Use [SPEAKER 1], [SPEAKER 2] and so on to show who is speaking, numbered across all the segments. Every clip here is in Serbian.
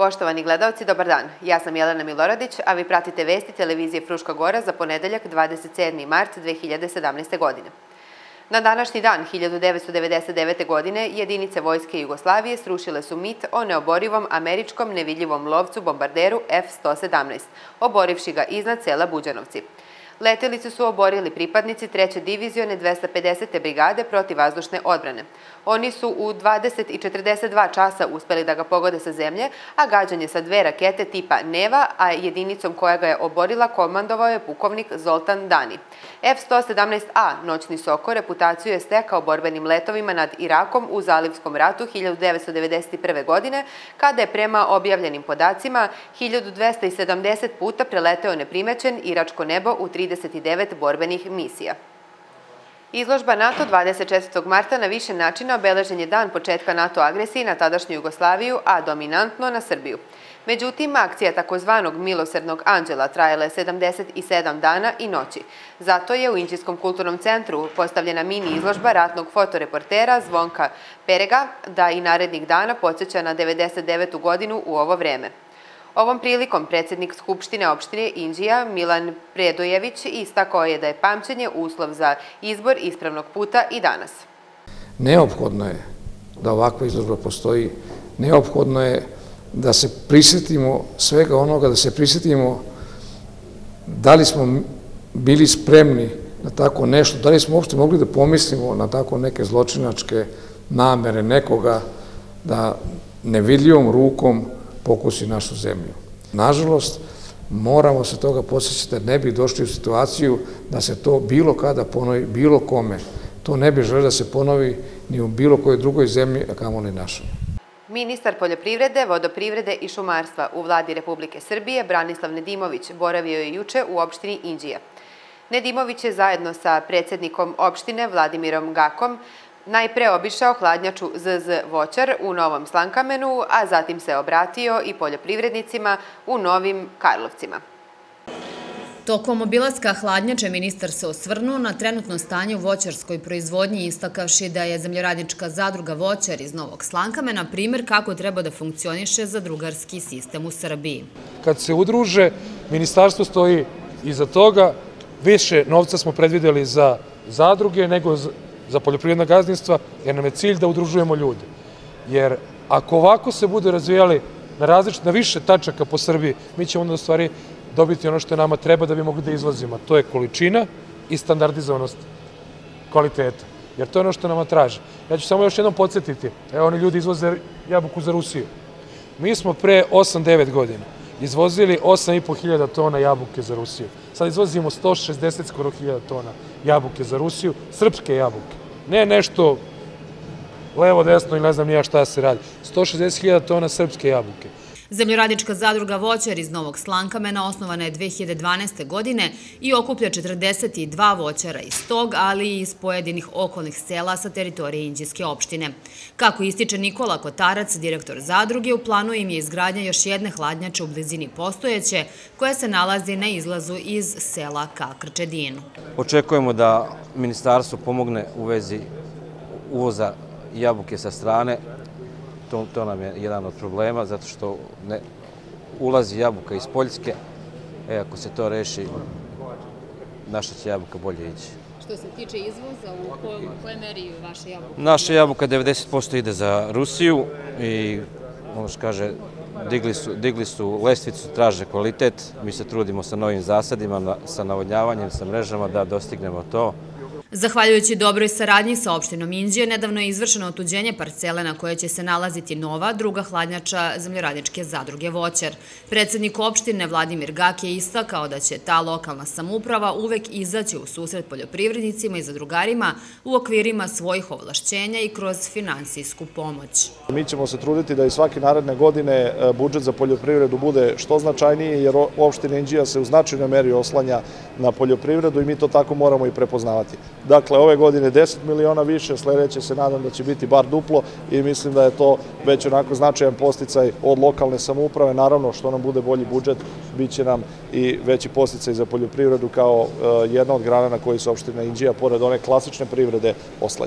[SPEAKER 1] Poštovani gledalci, dobar dan. Ja sam Jelena Miloradić, a vi pratite vesti televizije Fruška Gora za ponedeljak 27. mart 2017. godine. Na današnji dan 1999. godine jedinice Vojske Jugoslavije srušile su mit o neoborivom američkom nevidljivom lovcu bombarderu F-117, oborivši ga iznad sela Buđanovci. Letelicu su oborili pripadnici 3. divizione 250. brigade protivvazdušne odbrane. Oni su u 20 i 42 časa uspeli da ga pogode sa zemlje, a gađanje sa 2 rakete tipa Neva, a jedinicom koja ga je oborila komandovao je pukovnik Zoltan Dani. F-117A, noćni soko, reputaciju je stekao borbenim letovima nad Irakom u Zalivskom ratu 1991. godine, kada je prema objavljenim podacima 1270 puta preleteo neprimećen iračko nebo u 39 borbenih misija. Izložba NATO 24. marta na više načina obeležen je dan početka NATO agresije na tadašnju Jugoslaviju, a dominantno na Srbiju. Međutim, akcija takozvanog milosrdnog anđela trajala je 77 dana i noći. Zato je u Inđijskom kulturnom centru postavljena mini izložba ratnog fotoreportera Zvonka Perega, da i narednih dana podsjeća na 99. godinu u ovo vreme. Ovom prilikom predsjednik Skupštine opštine Inđija Milan Predojević istakao je da je pamćenje uslov za izbor ispravnog puta i danas.
[SPEAKER 2] Neophodno je da ovakva izložba postoji, neophodno je da se prisjetimo svega onoga, da se prisjetimo da li smo bili spremni na tako nešto, da li smo uopšte mogli da pomislimo na tako neke zločinačke namere nekoga da nevidljivom rukom pokusi našu zemlju. Nažalost, moramo se toga podsjećati da ne bi došli u situaciju da se to bilo kada ponovi, bilo kome. To ne bi želeo da se ponovi ni u bilo kojoj drugoj zemlji, a kamoli našoj.
[SPEAKER 1] Ministar poljoprivrede, vodoprivrede i šumarstva u vladi Republike Srbije, Branislav Nedimović, boravio je juče u opštini Inđija. Nedimović je zajedno sa predsjednikom opštine Vladimirom Gakom najpre obišao hladnjaču ZZ Voćar u Novom Slankamenu, a zatim se obratio i poljoprivrednicima u Novim Karlovcima.
[SPEAKER 3] Tokom obilaska hladnjače ministar se osvrnuo na trenutno stanje u voćarskoj proizvodnji, istakavši da je zemljoradnička zadruga Voćar iz Novog Slankamena primjer kako treba da funkcioniše zadrugarski sistem u Srbiji.
[SPEAKER 4] Kad se udruže, ministarstvo stoji iza toga, više novca smo predvideli za zadruge nego za poljoprivredna gazdinstva, jer nam je cilj da udružujemo ljude. Jer ako ovako se bude razvijali na više tačaka po Srbiji, mi ćemo onda u stvari dobiti ono što nama treba da bi mogli da izvozimo. To je količina i standardizovanost kvaliteta. Jer to je ono što nama traže. Ja ću samo još jednom podsjetiti. Evo, oni ljudi izvoze jabuku za Rusiju. Mi smo pre 8-9 godina izvozili 8.500 tona jabuke za Rusiju. Sad izvozimo 160 skoro 1000 tona jabuke za Rusiju, srpske jabuke. Ne nešto levo, desno i ne znam nija šta se radi. 160.000 tona srpske jabuke.
[SPEAKER 3] Zemljoradnička zadruga Voćar iz Novog Slankamena osnovana je 2012. godine i okuplja 42 voćara iz tog, ali i iz pojedinih okolnih sela sa teritorije Inđijske opštine. Kako ističe Nikola Kotarac, direktor zadruge, u planu im je izgradnja još jedne hladnjače u blizini postojeće, koja se nalazi na izlazu iz sela ka Krčedinu.
[SPEAKER 5] Očekujemo da ministarstvo pomogne u vezi uvoza jabuke sa strane. To nam je jedan od problema, zato što ne ulazi jabuka iz Poljske. Ako se to reši, naša će jabuka bolje ići.
[SPEAKER 3] Što se tiče izvoza, u kojoj meri vaša jabuka?
[SPEAKER 5] Naša jabuka 90% ide za Rusiju i, ono što kaže, digli su lestvicu, traže kvalitet. Mi se trudimo sa novim zasadima, sa navodnjavanjem, sa mrežama da dostignemo to.
[SPEAKER 3] Zahvaljujući dobroj saradnji sa opštinom Inđije, nedavno je izvršeno otuđenje parcele na kojoj će se nalaziti nova, druga hladnjača zemljoradničke zadruge Voćar. Predsjednik opštine Vladimir Gak je istakao da će ta lokalna samouprava uvek izaći u susret poljoprivrednicima i zadrugarima u okvirima svojih ovlašćenja i kroz finansijsku pomoć.
[SPEAKER 6] Mi ćemo se truditi da i svake naredne godine budžet za poljoprivredu bude što značajniji, jer opština Inđija se u značajnoj meri oslanja na poljoprivredu i mi to tako moramo i prepoznavati. Dakle, ove godine 10 miliona više, sledeće se nadam da će biti bar duplo i mislim da je to već onako značajan podsticaj od lokalne samouprave. Naravno, što nam bude bolji budžet, bit će nam i veći podsticaj za poljoprivredu kao jedna od grana na kojoj se opština Inđija, pored one klasične privrede, oslanja.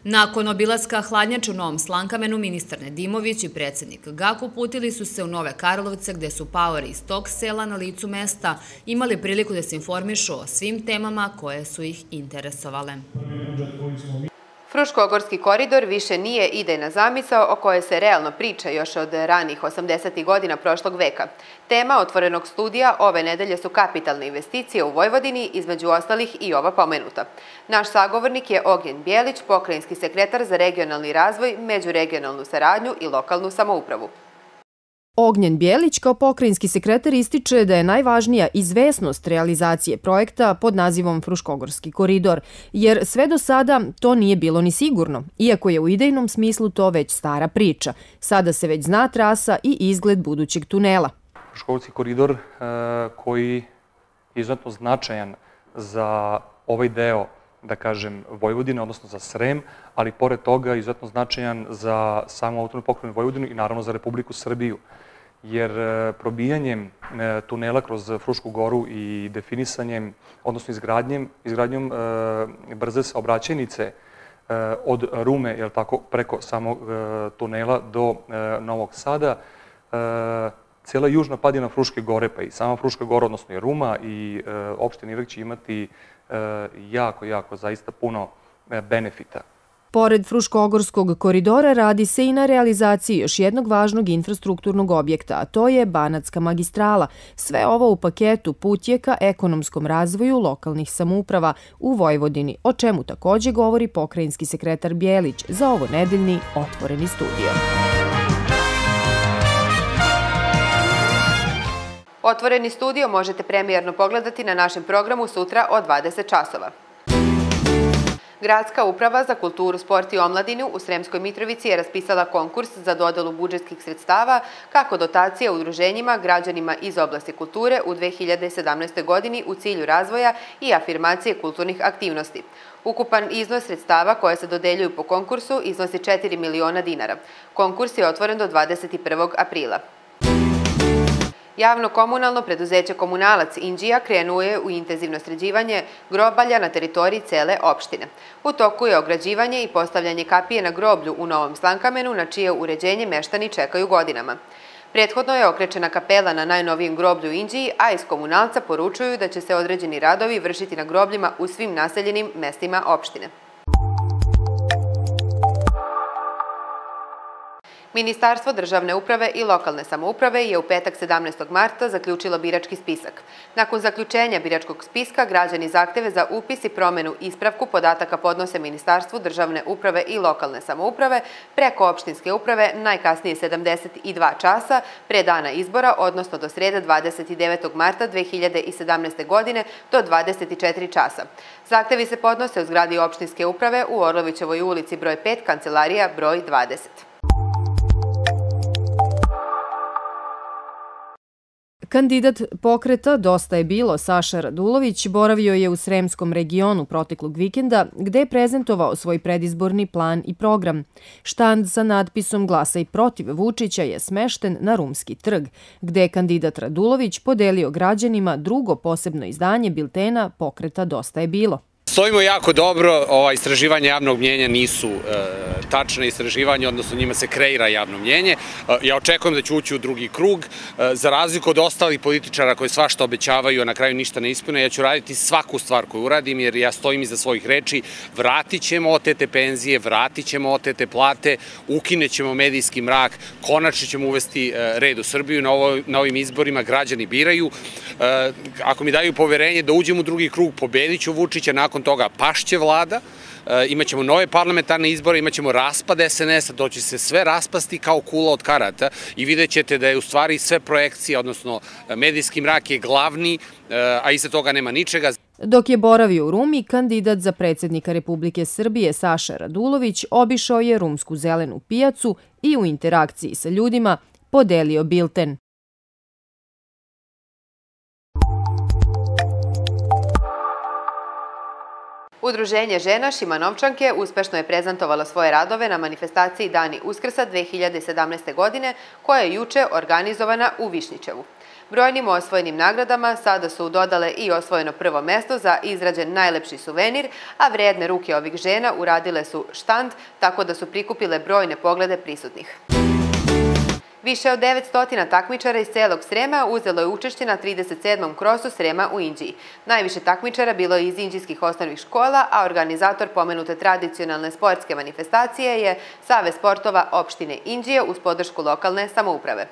[SPEAKER 3] Nakon obilaska hladnjača u Novom Slankamenu, ministar Nedimović i predsjednik GAK uputili su se u Nove Karlovce, gde su paori iz tog sela na licu mesta imali priliku da se informišu o svim temama koje su ih interesovale.
[SPEAKER 1] Fruškogorski koridor više nije idejna zamisao o kojoj se realno priča još od ranih 80. godina prošlog veka. Tema otvorenog studija ove nedelje su kapitalne investicije u Vojvodini, između ostalih i ova pomenuta. Naš sagovornik je Ognjen Bjelić, pokrajinski sekretar za regionalni razvoj, međuregionalnu saradnju i lokalnu samoupravu.
[SPEAKER 7] Ognjen Bjelić kao pokrajinski sekretar ističe da je najvažnija izvesnost realizacije projekta pod nazivom Fruškogorski koridor, jer sve do sada to nije bilo ni sigurno, iako je u idejnom smislu to već stara priča. Sada se već zna trasa i izgled budućeg tunela.
[SPEAKER 8] Fruškogorski koridor koji je izuzetno značajan za ovaj deo, da kažem, Vojvodine, odnosno za Srem, ali pored toga izuzetno značajan za samu autonomnu pokrajinu Vojvodinu i naravno za Republiku Srbiju. Jer probijanjem tunela kroz Frušku goru i definisanjem, odnosno izgradnjom brze saobraćajnice od Rume, preko samog tunela do Novog Sada, cijela južna padina Fruške gore, pa i sama Fruška gora, odnosno i Ruma i opština Irak će imati jako, zaista puno benefita.
[SPEAKER 7] Pored Fruškogorskog koridora radi se i na realizaciji još jednog važnog infrastrukturnog objekta, a to je Banatska magistrala. Sve ovo u paketu put je ka ekonomskom razvoju lokalnih samouprava u Vojvodini, o čemu takođe govori pokrajinski sekretar Bjelić za ovo nedeljni otvoreni studio.
[SPEAKER 1] Otvoreni studio možete premijerno pogledati na našem programu sutra od 20 časova. Gradska uprava za kulturu, sport i omladinu u Sremskoj Mitrovici je raspisala konkurs za dodelu budžetskih sredstava kako dotacija udruženjima, građanima iz oblasti kulture u 2017. godini u cilju razvoja i afirmacije kulturnih aktivnosti. Ukupan iznos sredstava koje se dodeljuju po konkursu iznosi 4 miliona dinara. Konkurs je otvoren do 21. aprila. Javno-komunalno preduzeće Komunalac Inđija krenuo je u intenzivno sređivanje grobalja na teritoriji cele opštine. U toku je ograđivanje i postavljanje kapije na groblju u Novom Slankamenu, na čije uređenje meštani čekaju godinama. Prethodno je okrečena kapela na najnovijem groblju u Inđiji, a iz Komunalca poručuju da će se određeni radovi vršiti na grobljima u svim naseljenim mestima opštine. Ministarstvo državne uprave i lokalne samouprave je u petak 17. marta zaključilo birački spisak. Nakon zaključenja biračkog spiska, građani zahteve za upis i promenu ispravku podataka podnose Ministarstvu državne uprave i lokalne samouprave preko opštinske uprave najkasnije 72 časa pre dana izbora, odnosno do srede 29. marta 2017. godine do 24 časa. Zahtevi se podnose u zgradi opštinske uprave u Orlovićevoj ulici broj 5, kancelarija broj 20.
[SPEAKER 7] Kandidat pokreta Dosta je bilo, Saša Radulović, boravio je u Sremskom regionu proteklog vikenda, gde je prezentovao svoj predizborni plan i program. Štand sa natpisom Glasaj protiv Vučića je smešten na Rumski trg, gde je kandidat Radulović podelio građanima drugo posebno izdanje biltena Pokreta Dosta je bilo.
[SPEAKER 9] Stojimo jako dobro, istraživanja javnog mnjenja nisu tačne istraživanja, odnosno njima se kreira javno mnjenje. Ja očekujem da ću ući u drugi krug. Za razliku od ostalih političara koji svašta obećavaju, a na kraju ništa ne ispune, ja ću raditi svaku stvar koju uradim, jer ja stojim iza svojih reči. Vratit ćemo otete penzije, vratit ćemo otete plate, ukinećemo medijski mrak, konačno ćemo uvesti red u Srbiju. Na ovim izborima građani biraju. Ako mi daju poverenje da uđem u drugi krug, pobedit ću Vučića, nakon toga pašće vlada, imaćemo nove parlamentarne izbore, imaćemo raspad SNS-a, to će se sve raspasti kao kula od karata i vidjet ćete da je u stvari sve projekcije, odnosno medijski mrak je glavni, a iza toga nema ničega.
[SPEAKER 7] Dok je boravio u Rumi, kandidat za predsjednika Republike Srbije Saša Radulović obišao je rumsku zelenu pijacu i u interakciji sa ljudima podelio bilten.
[SPEAKER 1] Udruženje žena Šimanovčanke uspešno je prezentovalo svoje radove na manifestaciji Dani Uskrsa 2017. godine, koja je juče organizovana u Višnjićevu. Brojnim osvojenim nagradama sada su dodale i osvojeno prvo mesto za izrađen najlepši suvenir, a vredne ruke ovih žena uradile su štand, tako da su prikupile brojne poglede prisutnih. Više od 900 takmičara iz celog Srema uzelo je učešće na 37. krosu Srema u Inđiji. Najviše takmičara bilo je iz inđijskih osnovnih škola, a organizator pomenute tradicionalne sportske manifestacije je Savez sportova opštine Inđije uz podršku lokalne samouprave.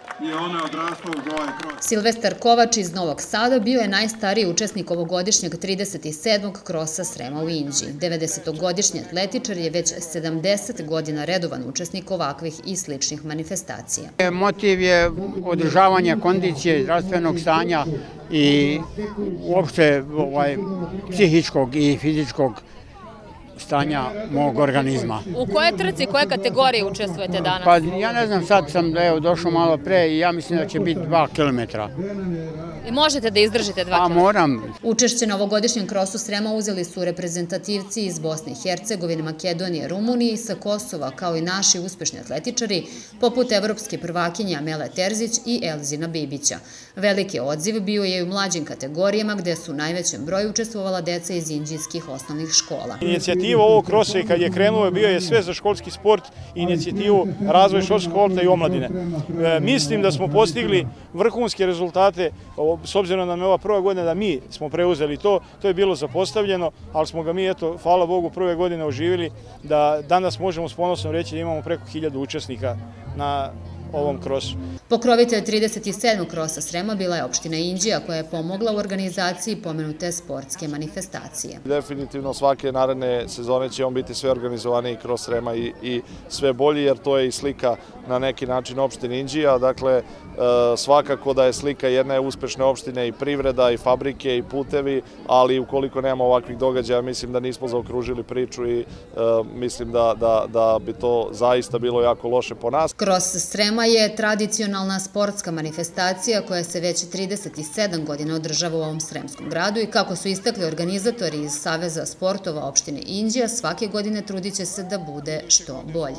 [SPEAKER 3] Silvestar Kovač iz Novog Sada bio je najstariji učesnik ovogodišnjeg 37. krosa Srema u Inđiji. 90-godišnji atletičar je već 70 godina redovan učesnik ovakvih i sličnih manifestacija.
[SPEAKER 10] Motiv je održavanje kondicije, zdravstvenog stanja i uopšte psihičkog i fizičkog stanja mog organizma.
[SPEAKER 11] U koje trci, koje kategorije učestvujete danas?
[SPEAKER 10] Pa ja ne znam, sad sam došao malo pre i ja mislim da će biti 2 kilometra.
[SPEAKER 11] I možete da izdržite 2 kilometra?
[SPEAKER 10] Pa moram.
[SPEAKER 3] Učešće na ovogodišnjem krosu Srema uzeli su reprezentativci iz Bosne i Hercegovine, Makedonije, Rumunije i sa Kosova, kao i naši uspešni atletičari, poput evropske prvakinje Amele Terzić i Elzina Bibića. Veliki odziv bio je i u mlađim kategorijama, gde su u najvećem broju učestvovala deca iz inđijskih osnovnih škola.
[SPEAKER 12] Inicijativa ovog krosa kad je krenuo bio je sve za školski sport i inicijativu razvoj školskog sporta i omladine. Mislim da smo postigli vrhunske rezultate, s obzirom da nam je ova prva godina da mi smo preuzeli to je bilo zapostavljeno, ali smo ga mi, eto, hvala Bogu, prve godine oživili, da danas možemo s ponosom reći da imamo preko 1000 učesnika na ovom krosu.
[SPEAKER 3] Pokrovitelj 37. krosa Srema bila je opština Inđija, koja je pomogla u organizaciji pomenute sportske manifestacije.
[SPEAKER 6] Definitivno svake naredne sezone će on biti sve organizovaniji kroz Srema i sve bolji, jer to je i slika na neki način opštine Inđija. Dakle, svakako da je slika jedne uspešne opštine i privreda i fabrike i putevi, ali ukoliko nema ovakvih događaja, mislim da nismo zaokružili priču i mislim da bi to zaista bilo jako loše po nas.
[SPEAKER 3] Kros Srema je tradicionalna sportska manifestacija koja se već 37 godina održava u ovom sremskom gradu i kako su istakli organizatori iz Saveza sportova opštine Inđija, svake godine trudit će se da bude što bolje.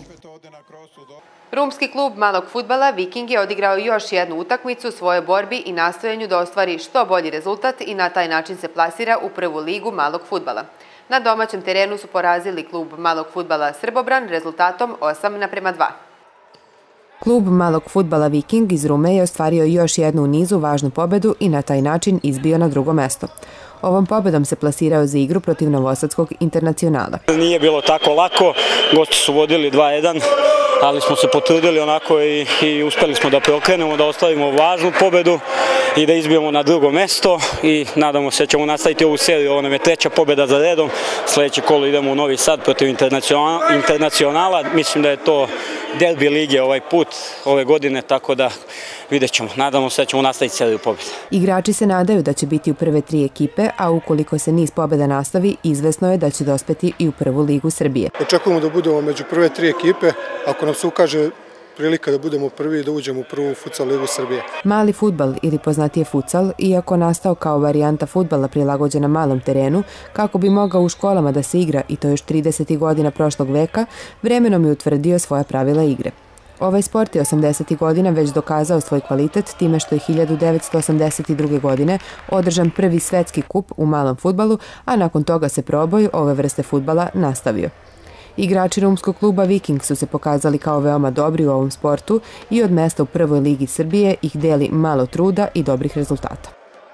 [SPEAKER 1] Rumski klub malog fudbala Viking je odigrao još jednu utakmicu u svojoj borbi i nastojanju da ostvari što bolji rezultat i na taj način se plasira u prvu ligu malog fudbala. Na domaćem terenu su porazili klub malog fudbala Srbobran rezultatom 8:2.
[SPEAKER 13] Klub malog fudbala Viking iz Rume je ostvario još jednu u nizu važnu pobedu i na taj način izbio na drugo mesto. Ovom pobedom se plasirao za igru protiv Novosadskog Internacionala.
[SPEAKER 14] Nije bilo tako lako, gosti su vodili 2:1, ali smo se potrudili onako i uspeli smo da preokrenemo, da ostavimo važnu pobedu i da izbijemo na drugo mesto i nadamo se da ćemo nastaviti ovu seriju. Ovo nam je 3. pobeda za redom, sledeće kolo idemo u Novi Sad protiv Internacionala, mislim da je to derbi lige ovaj put, ove godine, tako da vidjet ćemo. Nadamo se da ćemo nastaviti seriju pobjeda.
[SPEAKER 13] Igrači se nadaju da će biti u prve 3 ekipe, a ukoliko se niz pobjeda nastavi, izvesno je da će dospeti i u prvu ligu Srbije.
[SPEAKER 15] Očekujemo da budemo među prve 3 ekipe, ako nam se ukaže prilika da budemo prvi i da uđemo u prvu futsal ligu Srbije.
[SPEAKER 13] Mali fudbal ili poznatije futsal, iako nastao kao varijanta fudbala prilagođena malom terenu, kako bi mogao u školama da se igra i to još 30. godina prošlog veka, vremenom je utvrdio svoja pravila igre. Ovaj sport je 80. godina već dokazao svoj kvalitet time što je 1982. godine održan prvi svetski kup u malom fudbalu, a nakon toga se proboj ove vrste fudbala nastavio. Igrači rumskog kluba Viking su se pokazali kao veoma dobri u ovom sportu i od mesta u prvoj ligi Srbije ih deli malo truda i dobrih rezultata.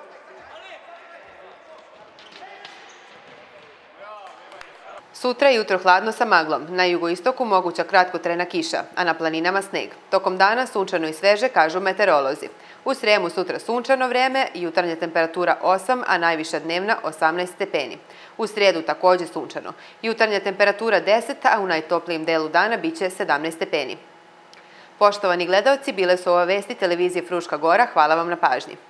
[SPEAKER 1] Sutra je jutro hladno sa maglom. Na jugoistoku moguća kratkotrajna kiša, a na planinama sneg. Tokom dana sunčano i sveže, kažu meteorolozi. U Sremu sutra sunčano vreme, jutarnja temperatura 8, a najviša dnevna 18 stepeni. U sredu takođe sunčano. Jutarnja temperatura 10, a u najtoplijem delu dana biće 17 stepeni. Poštovani gledalci, bile su ovo vesti televizije Fruška Gora. Hvala vam na pažnji.